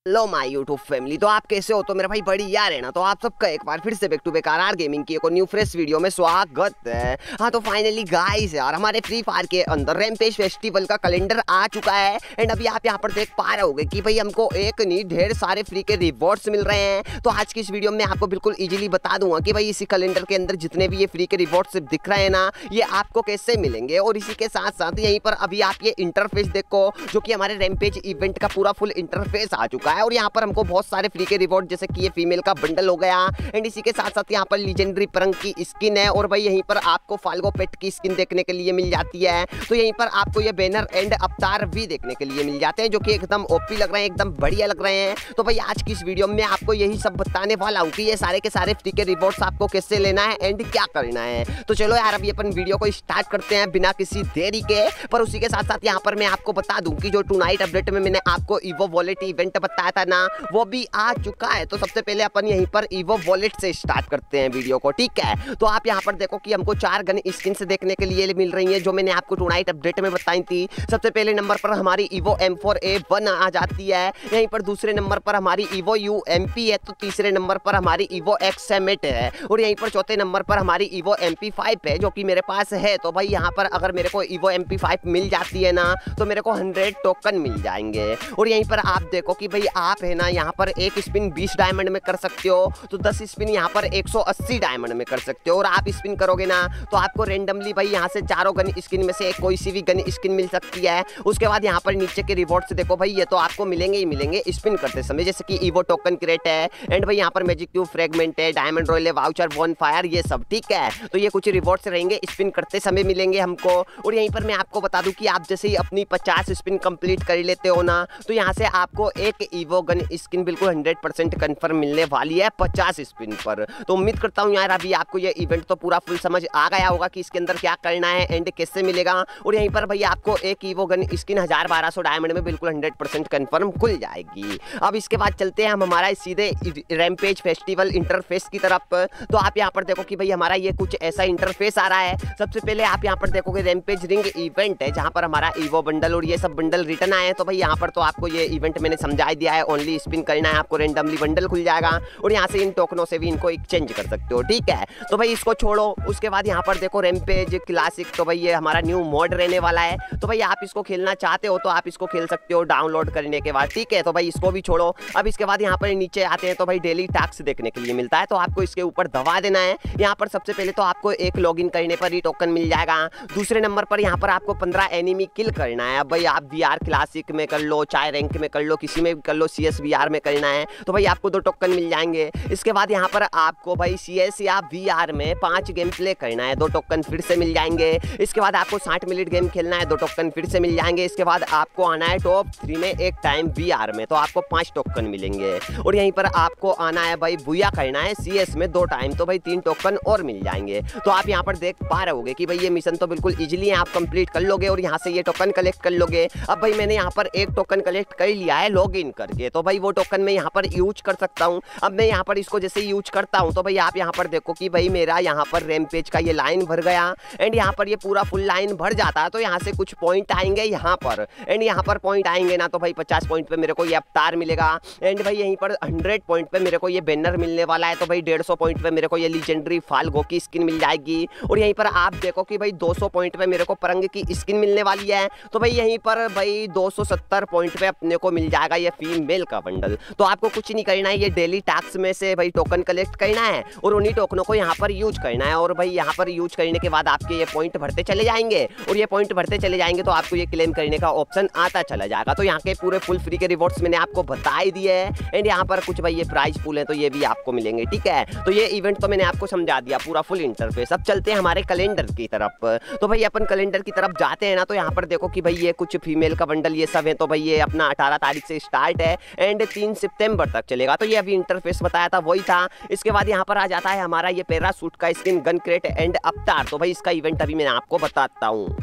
Low my YouTube family, तो आप कैसे हो? तो मेरा भाई बढ़िया रहना। तो आप सबका एक बार फिर से back to back R gaming की एक न्यू फ्रेश वीडियो में स्वागत है। हाँ तो फाइनली गाइस यार, हमारे फ्री फायर के अंदर रैम्पेज फेस्टिवल का कैलेंडर आ चुका है। एंड अभी आप यहाँ पर देख पा रहे होगे कि भाई हमको एक नहीं ढेर सारे फ्री के रिवॉर्ड्स मिल रहे हैं। तो आज की इस वीडियो में आपको बिल्कुल इजीली बता दूंगा कि भाई इसी कैलेंडर के अंदर जितने भी ये फ्री के रिवॉर्ड्स दिख रहे हैं ना, ये आपको कैसे मिलेंगे। और इसी के साथ साथ यहीं पर अभी आप ये इंटरफेस देखो, जो कि हमारे रैम्पेज इवेंट का पूरा फुल इंटरफेस आ चुका है। और यहाँ पर हमको बहुत सारे फ्री के रिवॉर्ड, जैसे कि ये फीमेल का बंडल हो गया। एंड इसी के साथ साथ यहाँ पर लीजेंडरी परंग की स्किन है। और भाई यहीं पर आपको फाल्गो पेट की स्किन देखने के लिए मिल जाती है। तो यहीं पर आपको ये बैनर एंड अवतार भी देखने के लिए मिल जाते हैं, जो कि एकदम ओपी लग रहे हैं, एकदम बढ़िया लग रहे हैं। तो भाई आज की इस वीडियो में आपको यही सब बताने वाला हूँ कि ये सारे के सारे फ्री के रिवॉर्ड्स आपको कैसे लेना है एंड क्या करना है। तो चलो यार, अभी अपन वीडियो को स्टार्ट करते हैं बिना किसी देरी के। पर उसी के साथ साथ यहाँ पर मैं आपको बता दूं कि जो टुनाइट अपडेट में मैंने आपको ईवो वॉलेट इवेंट बताया था ना, वो भी आ चुका है। तो सबसे पहले अपन यहीं पर ईवो वॉलेट से स्टार्ट करते हैं वीडियो को, ठीक है। तो आप यहाँ पर देखो कि हमको 4 गन स्किन से देखने के लिए मिल रही है, जो मैंने आपको टुनाइट अपडेट में बताई थी। सबसे पहले नंबर पर हमारी ईवो M4A1 आ जाती है। यहीं पर दूसरे नंबर पर हमारी ईवो UMP है। तो तीसरे नंबर पर हमारी ईवो XM8 है। और यहीं पर चौथे नंबर पर हमारी ईवो MP5 है, जो कि मेरे पास है। तो भाई यहाँ पर अगर मेरे को ईवो MP5 मिल जाती है ना, तो मेरे को 100 टोकन मिल जाएंगे। और यहीं पर आप देखो कि भाई आप है ना, यहाँ पर एक स्पिन 20 डायमंड में कर सकते हो, तो 10 स्पिन यहाँ पर 180 डायमंड में कर सकते हो। और आप स्पिन करोगे ना, तो आपको रेंडमली भाई यहाँ से चारों गन स्किन में से कोई सी भी गन स्किन मिल सकती है। उसके बाद यहाँ पर नीचे के रिवॉर्ड्स देखो भाई, ये तो आपको मिलेंगे ही मिलेंगे स्पिन करते समय, जैसे कि ईवो टोकन क्रेट है। एंड भाई यहाँ पर मैजिक क्यूब फ्रेगमेंट है, diamond royale voucher, one fire, ये सब, ठीक है। तो ये कुछ रिवॉर्ड्स रहेंगे, स्पिन करते समय मिलेंगे हमको। और यहीं पर मैं आपको बता दूं कि आप जैसे ही अपनी 50 स्पिन कंप्लीट कर लेते हो ना, तो यहाँ से आपको एक ईवो गन स्किन बिल्कुल 100% कंफर्म मिलने वाली है 50 स्पिन पर। तो उम्मीद करता हूँ यार अभी आपको ये इवेंट तो पूरा फुल समझ आ गया होगा कि इसके अंदर क्या करना है एंड कैसे मिलेगा। और यहीं पर भाई आपको एक ईवो गन स्किन 1000-1200 डायमंड में बिल्कुल 100% कंफर्म खुल जाएगी। अब इसके बाद चलते हैं हम हमारा सीधे रैम्पेज फेस्टिवल इंटरफेस की तरफ। तो आप यहाँ पर देखो कि भाई हमारा ये कुछ ऐसा इंटरफेस आ रहा है। सबसे पहले आप यहाँ पर देखोगे रैम्पेज रिंग इवेंट है, जहाँ पर हमारा ईवो बंडल और ये सब बंडल रिटर्न आए हैं। तो भाई यहाँ पर तो आपको ये इवेंट मैंने समझा दिया है, ओनली स्पिन करना है, आपको रेंडमली बंडल खुल जाएगा। और यहाँ से इन टोकनों से भी इनको एक्सचेंज कर सकते हो, ठीक है। तो भाई इसको छोड़ो। उसके बाद यहाँ पर देखो रैम्पेज क्लासिक, तो भाई ये हमारा न्यू मोड रहने वाला है। तो भाई आप इसको खेलना चाहते हो तो आप इसको खेल सकते हो डाउनलोड करने के बाद, ठीक है। तो भाई इसको भी छोड़ो। अब इसके बाद यहाँ पर नीचे आते हैं, तो भाई डेली टास्क देखने के लिए मिलता है। तो आपको इसके ऊपर दबा देना है। यहाँ पर सबसे पहले तो आपको एक लॉगिन करने पर ही टोकन मिल जाएगा। दूसरे नंबर पर यहाँ पर आपको 15 एनिमी किल करना है। अब भाई आप VR क्लासिक में कर लो, चाहे रैंक में कर लो, किसी में भी कर लो, CS VR में करना है, तो भाई आपको 2 टोकन मिल जाएंगे। इसके बाद यहाँ पर आपको भाई CS या VR में 5 गेम प्ले करना है, 2 टोकन फिर से मिल जाएंगे। इसके बाद आपको 60 मिनट गेम खेलना है, 2 टोकन फिर से मिल जाएंगे। इसके बाद आपको आना है टॉप 3 में एक टाइम VR में, तो आपको 5 टोकन मिलेंगे। और यहीं पर आपको आना है भाई बुया करना है CS में 2 टाइम, तो भाई 3 टोकन और मिल जाएंगे। तो आप यहाँ पर देख पा रहे होगे कि भाई ये मिशन तो बिल्कुल इजीली आप कंप्लीट कर लोगे और यहाँ से ये टोकन कलेक्ट कर लोगे। अब भाई मैंने यहाँ पर एक टोकन कलेक्ट कर लिया है लॉगिन करके, तो भाई वो टोकन मैं यहाँ पर यूज कर सकता हूँ। अब मैं यहाँ पर इसको जैसे यूज करता हूँ, तो भाई आप यहाँ पर देखो कि भाई मेरा यहाँ पर रैम्पेज का ये लाइन भर गया। एंड यहाँ पर ये पूरा फुल लाइन भर जाता है, तो यहाँ से कुछ पॉइंट आएंगे यहाँ पर। एंड यहाँ पर पॉइंट आएंगे ना, तो भाई 50 पॉइंट पे मेरे को ये अवतार मिलेगा। एंड भाई यहीं पर 100 पॉइंट पे मेरे को ये बैनर मिलने वाला है। तो भाई 150 पॉइंट पे मेरे को ये लीजेंडरी फाल्गो की स्किन मिल जाएगी। और यहीं पर आप देखो कि भाई 200 पॉइंट पे मेरे को परंग की स्किन मिलने वाली है। तो भाई यहीं पर भाई 270 पॉइंट पे अपने को मिल जाएगा ये फीमेल का बंडल। तो आपको कुछ नहीं करना है, ये डेली टास्क में से भाई टोकन कलेक्ट करना है और उन्हीं टोकनों को यहाँ पर यूज करना है। और भाई यहाँ पर यूज करने के बाद आपके ये पॉइंट भरते चले जाएंगे। और ये पॉइंट भरते चले जाएंगे तो आपको ये क्लेम करने का ऑप्शन आता चला जाएगा। तो यहाँ के पूरे फुल फ्री के रिवॉर्ड्स मैंने आपको बता ही दिए हैं। एंड यहाँ पर कुछ भाई ये प्राइस फुल है, तो ये भी आपको मिलेंगे, ठीक है। तो ये इवेंट तो मैंने आपको समझा दिया, पूरा फुल इंटरफेस। अब चलते हैं हमारे कैलेंडर की तरफ। तो भाई अपन कैलेंडर की तरफ जाते हैं ना, तो यहाँ पर देखो कि भाई ये कुछ फीमेल का बंडल ये सब है। तो भाई ये अपना 18 तारीख से स्टार्ट है एंड 3 सितंबर तक चलेगा। तो ये अभी इंटरफेस बताया था वही था। इसके बाद यहाँ पर आ जाता है हमारा ये पैरासूट का स्किन, गन क्रेट एंड अवतार। तो भाई इसका इवेंट अभी मैं आपको बताता हूँ।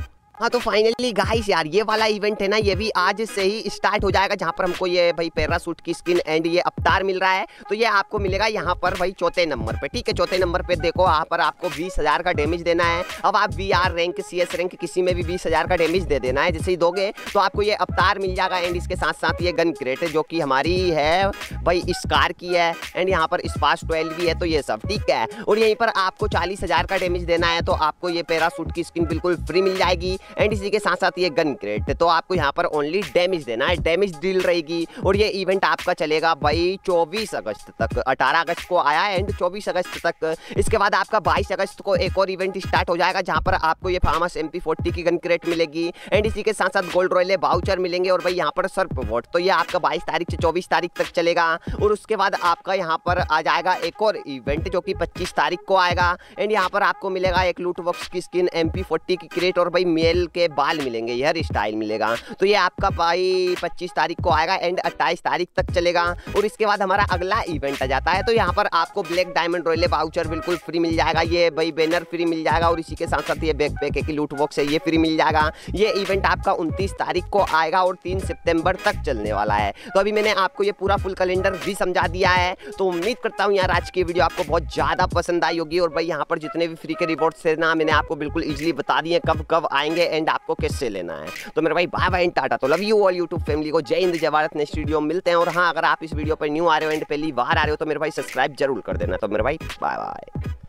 हाँ तो फाइनली गाइस यार ये वाला इवेंट है ना, ये भी आज से ही स्टार्ट हो जाएगा, जहाँ पर हमको ये भाई पैरासूट की स्किन एंड ये अवतार मिल रहा है। तो ये आपको मिलेगा यहाँ पर भाई चौथे नंबर पे, ठीक है। चौथे नंबर पे देखो यहाँ पर आपको 20,000 का डैमेज देना है। अब आप VR रैंक, CS रैंक किसी में भी 20,000 का डैमेज दे देना है। जैसे ही दोगे तो आपको ये अवतार मिल जाएगा एंड इसके साथ साथ ये गन क्रेट है जो कि हमारी है भाई स्कार की है एंड यहाँ पर स्पास 12 भी है, तो ये सब ठीक है। और यहीं पर आपको 40,000 का डैमेज देना है, तो आपको ये पैरासूट की स्किन बिल्कुल फ्री मिल जाएगी एंड इसी के साथ साथ ये गन क्रेट। तो आपको यहाँ पर ओनली डैमेज देना है, डैमेज डील रहेगी। और ये इवेंट आपका चलेगा भाई 24 अगस्त तक। 18 अगस्त को आया एंड 24 अगस्त तक। इसके बाद आपका 22 अगस्त को एक और इवेंट स्टार्ट हो जाएगा, जहाँ पर आपको ये फार्मस MP40 की गन क्रेट मिलेगी एंड इसी के साथ साथ गोल्ड रॉयल वाउचर मिलेंगे और भाई यहाँ पर सर्प वोट। तो ये आपका 22 तारीख से 24 तारीख तक चलेगा। और उसके बाद आपका यहाँ पर आ जाएगा एक और इवेंट जो कि 25 तारीख को आएगा एंड यहाँ पर आपको मिलेगा एक लूट बॉक्स की स्किन, MP40 की क्रेट और भाई मेल के बाल मिलेंगे, हेयर स्टाइल मिलेगा। तो ये आपका भाई 25 तारीख को आएगा एंड 28 तारीख तक चलेगा। और इसके बाद हमारा अगला इवेंट आ जाता है, तो यहाँ पर आपको ब्लैक डायमंड रॉयल वाउचर बिल्कुल फ्री मिल जाएगा, ये भाई बैनर फ्री मिल जाएगा और इसी के साथ साथ ये बैकपैक की लूट बॉक्स है ये फ्री मिल जाएगा। ये इवेंट आपका 29 तारीख को आएगा और 3 सितंबर तक चलने वाला है। तो अभी मैंने आपको ये पूरा फुल कैलेंडर भी समझा दिया है। तो उम्मीद करता हूँ यार आज की वीडियो आपको बहुत ज़्यादा पसंद आई होगी। और भाई यहाँ पर जितने भी फ्री के रिवॉर्ड्स थे ना, मैंने आपको बिल्कुल इजीली बता दिए कब कब आएंगे एंड आपको कैसे लेना है। तो मेरे भाई बाय बाय एंड टाटा। तो love you all YouTube family को, जय हिंद जय भारत। नेक्स्ट वीडियो में मिलते हैं। और हाँ, अगर आप इस वीडियो पर न्यू आ रहे हो एंड पहली बार आ रहे हो तो मेरे भाई सब्सक्राइब जरूर कर देना। तो मेरे भाई बाय बाय।